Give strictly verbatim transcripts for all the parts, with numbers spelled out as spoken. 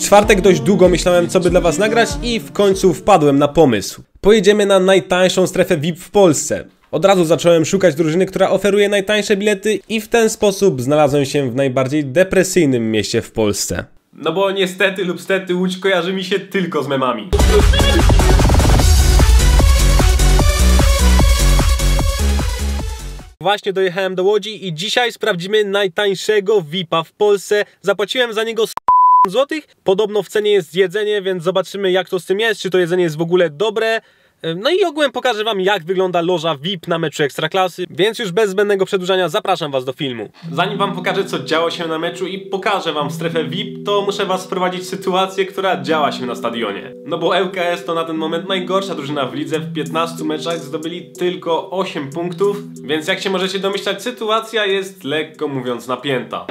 czwartek dość długo myślałem, co by dla was nagrać i w końcu wpadłem na pomysł. Pojedziemy na najtańszą strefę V I P w Polsce. Od razu zacząłem szukać drużyny, która oferuje najtańsze bilety i w ten sposób znalazłem się w najbardziej depresyjnym mieście w Polsce. No bo niestety lub stety Łódź kojarzy mi się tylko z memami. Właśnie dojechałem do Łodzi i dzisiaj sprawdzimy najtańszego V I P a w Polsce. Zapłaciłem za niego sto złotych. Podobno w cenie jest jedzenie, więc zobaczymy, jak to z tym jest, czy to jedzenie jest w ogóle dobre. No i ogółem pokażę wam, jak wygląda loża V I P na meczu Ekstraklasy, więc już bez zbędnego przedłużania zapraszam was do filmu. Zanim wam pokażę, co działo się na meczu i pokażę wam strefę V I P, to muszę was wprowadzić w sytuację, która działa się na stadionie. No bo L K S to na ten moment najgorsza drużyna w lidze, w piętnastu meczach zdobyli tylko osiem punktów, więc jak się możecie domyślać, sytuacja jest lekko mówiąc napięta.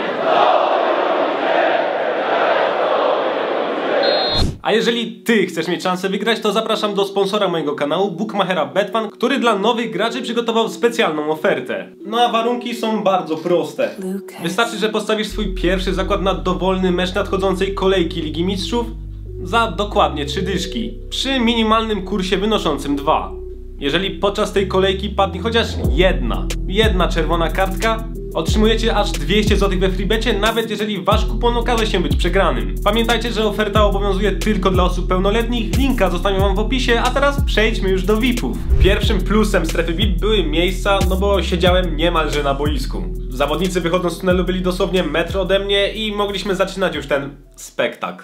A jeżeli ty chcesz mieć szansę wygrać, to zapraszam do sponsora mojego kanału, Bookmachera Betfan, który dla nowych graczy przygotował specjalną ofertę. No a warunki są bardzo proste. Wystarczy, że postawisz swój pierwszy zakład na dowolny mecz nadchodzącej kolejki Ligi Mistrzów za dokładnie trzy dyszki, przy minimalnym kursie wynoszącym dwa. Jeżeli podczas tej kolejki padnie chociaż jedna, jedna czerwona kartka, otrzymujecie aż dwieście złotych we freebecie, nawet jeżeli wasz kupon okaże się być przegranym. Pamiętajcie, że oferta obowiązuje tylko dla osób pełnoletnich, linka zostawiam wam w opisie, a teraz przejdźmy już do V I P ów. Pierwszym plusem strefy V I P były miejsca, no bo siedziałem niemalże na boisku. Zawodnicy wychodząc z tunelu byli dosłownie metr ode mnie i mogliśmy zaczynać już ten spektakl.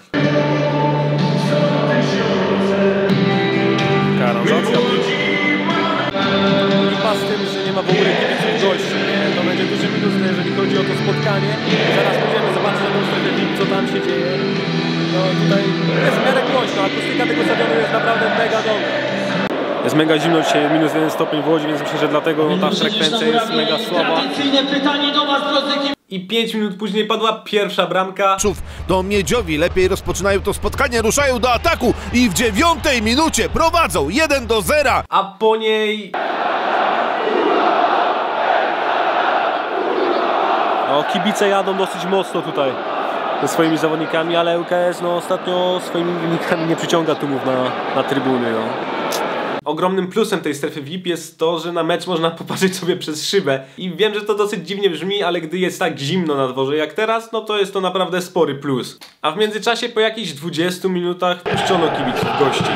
Karanzacja. Z tym, że nie ma w ogóle kibiców gości, nie? To będzie duży minus, jeżeli chodzi o to spotkanie. Zaraz będziemy zobaczyć na tą strefę V I P, co tam się dzieje. No tutaj jest mega głośno, akustyka tego stadionu jest naprawdę mega dobra. Jest mega zimno dzisiaj, minus jeden stopień w Łodzi, więc myślę, że dlatego ta frekwencja jest mega słaba. I pięć minut później padła pierwsza bramka. To Miedziowi lepiej rozpoczynają to spotkanie, ruszają do ataku i w dziewiątej minucie prowadzą jeden do zera. A po niej... No, kibice jadą dosyć mocno tutaj ze swoimi zawodnikami, ale L K S no, ostatnio swoimi wynikami nie przyciąga tłumów na, na trybuny. No. Ogromnym plusem tej strefy V I P jest to, że na mecz można popatrzeć sobie przez szybę. I wiem, że to dosyć dziwnie brzmi, ale gdy jest tak zimno na dworze jak teraz, no to jest to naprawdę spory plus. A w międzyczasie po jakichś dwudziestu minutach puszczono kibiców gości.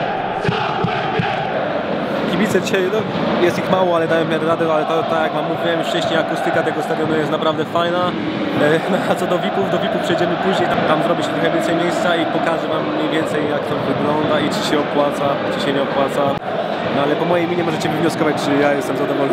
Kibice dzisiaj, no, jest ich mało, ale dają miarę radę, ale tak to, jak wam mówiłem już wcześniej, akustyka tego stadionu jest naprawdę fajna. No, a co do V I P ów, do V I P ów przejdziemy później, tam, tam zrobi się trochę więcej miejsca i pokażę wam mniej więcej, jak to wygląda i czy się opłaca, czy się nie opłaca. No ale po mojej minie możecie wywnioskować, czy ja jestem zadowolony.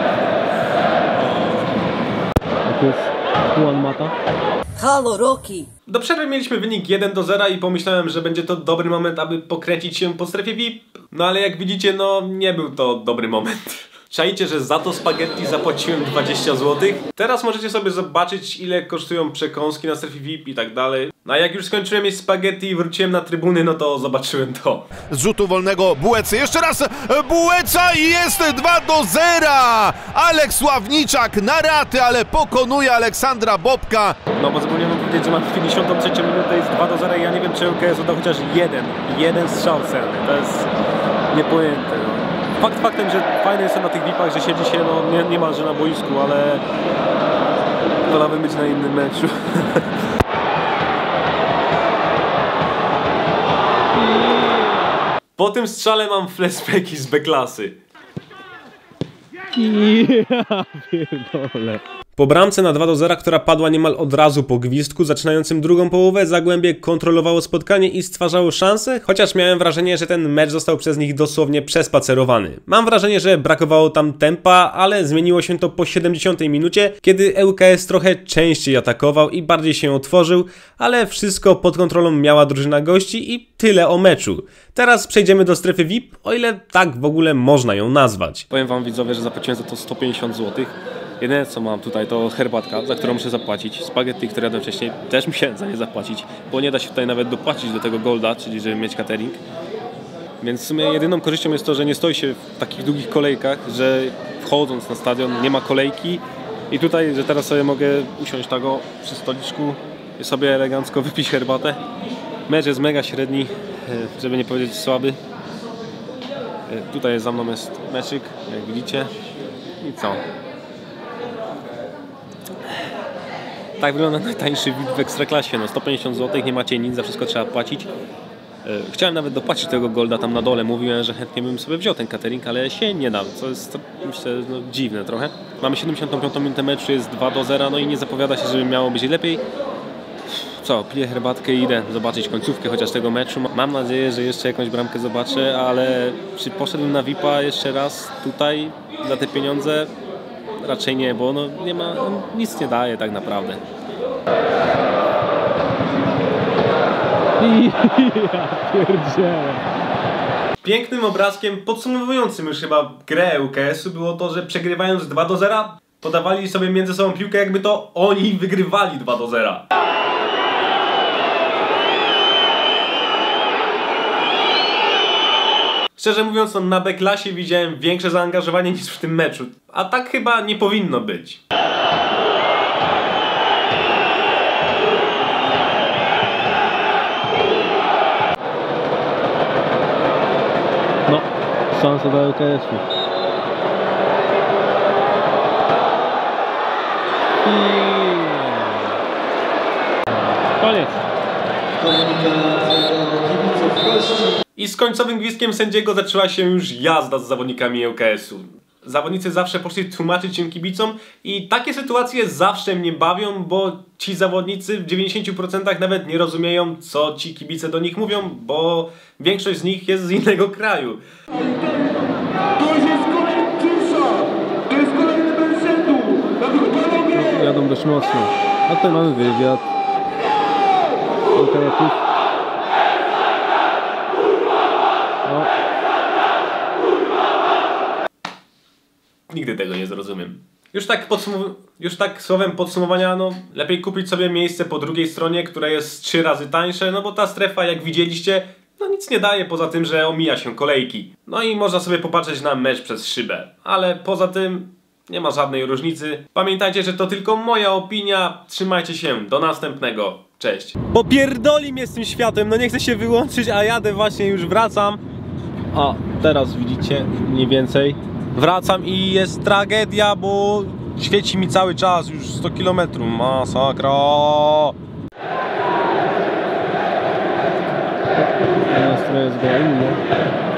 Tu jest Juan Mata. Halo, Rocky! Do przerwy mieliśmy wynik jeden do zera i pomyślałem, że będzie to dobry moment, aby pokręcić się po strefie V I P. No ale jak widzicie, no nie był to dobry moment. Czajcie, że za to spaghetti zapłaciłem dwadzieścia złotych. Teraz możecie sobie zobaczyć, ile kosztują przekąski na strefie V I P i tak dalej. No a jak już skończyłem jeść spaghetti i wróciłem na trybuny, no to zobaczyłem to. Z rzutu wolnego Bułecy, jeszcze raz Bułeca i jest dwa do zera! Aleks Ławniczak na raty, ale pokonuje Aleksandra Bobka. No bo zapomniałem powiedzieć, że mam pięćdziesiątą trzecią minutę, jest dwa do zera i ja nie wiem, czy L K S uda chociaż jeden, jeden strzał celny. To jest niepojęte. No. Fakt faktem, że fajne jest to na tych V I P ach, że siedzi się no, nie, niemalże na boisku, ale wolałbym być na innym meczu. Po tym strzale mam flashbacki z B-klasy. Ja pierdolę. Po bramce na dwa do zera, która padła niemal od razu po gwizdku zaczynającym drugą połowę, Zagłębie kontrolowało spotkanie i stwarzało szanse, chociaż miałem wrażenie, że ten mecz został przez nich dosłownie przespacerowany. Mam wrażenie, że brakowało tam tempa, ale zmieniło się to po siedemdziesiątej minucie, kiedy L K S trochę częściej atakował i bardziej się otworzył, ale wszystko pod kontrolą miała drużyna gości i tyle o meczu. Teraz przejdziemy do strefy V I P, o ile tak w ogóle można ją nazwać. Powiem wam widzowie, że zapłaciłem za to sto pięćdziesiąt złotych. Jedyne co mam tutaj to herbatka, za którą muszę zapłacić. Spaghetti, które jadłem wcześniej, też musiałem za nie zapłacić, bo nie da się tutaj nawet dopłacić do tego golda, czyli żeby mieć catering. Więc w sumie jedyną korzyścią jest to, że nie stoi się w takich długich kolejkach, że wchodząc na stadion nie ma kolejki i tutaj, że teraz sobie mogę usiąść tak o przy stoliczku i sobie elegancko wypić herbatę Mecz jest mega średni, żeby nie powiedzieć słaby. Tutaj za mną jest meczyk, jak widzicie. I co? Tak wygląda najtańszy V I P w Ekstraklasie. No sto pięćdziesiąt złotych, nie macie nic, za wszystko trzeba płacić. Chciałem nawet dopłacić tego golda tam na dole. Mówiłem, że chętnie bym sobie wziął ten catering, ale się nie da, co jest, myślę, no, dziwne trochę. Mamy siedemdziesiątą piątą minutę meczu, jest dwa do zera, no i nie zapowiada się, żeby miało być lepiej. Co, piję herbatkę i idę zobaczyć końcówkę chociaż tego meczu. Mam nadzieję, że jeszcze jakąś bramkę zobaczę, ale czy poszedłem na V I P a jeszcze raz tutaj za te pieniądze? Raczej nie, bo no nie ma, on nic nie daje tak naprawdę. Ja pierdzielę. Pięknym obrazkiem podsumowującym już chyba grę U K S u było to, że przegrywając dwa do zera podawali sobie między sobą piłkę, jakby to oni wygrywali dwa do zera. Szczerze mówiąc, no, na B-klasie widziałem większe zaangażowanie niż w tym meczu, a tak chyba nie powinno być. No, szansa dla U K S u. Koniec. I z końcowym gwizdkiem sędziego zaczęła się już jazda z zawodnikami U K S u. Zawodnicy zawsze poszli tłumaczyć się kibicom i takie sytuacje zawsze mnie bawią, bo ci zawodnicy w dziewięćdziesięciu procentach nawet nie rozumieją, co ci kibice do nich mówią, bo większość z nich jest z innego kraju. To jest kolejny Kimsa! To jest kolejny Bensetu! Dlatego panowie! Jadą dość mocno. A tutaj mamy wywiad. Imperatyw. No. Nigdy tego nie zrozumiem. Już tak, już tak słowem podsumowania, no lepiej kupić sobie miejsce po drugiej stronie, które jest trzy razy tańsze, no bo ta strefa, jak widzieliście, no nic nie daje poza tym, że omija się kolejki. No i można sobie popatrzeć na mecz przez szybę, ale poza tym nie ma żadnej różnicy. Pamiętajcie, że to tylko moja opinia. Trzymajcie się, do następnego. Cześć. Popierdoli mnie z tym światłem, no nie chcę się wyłączyć, a jadę właśnie, już wracam. O, teraz widzicie mniej więcej. Wracam i jest tragedia, bo świeci mi cały czas, już sto kilometrów. Masakra. Nastrój jest go inny.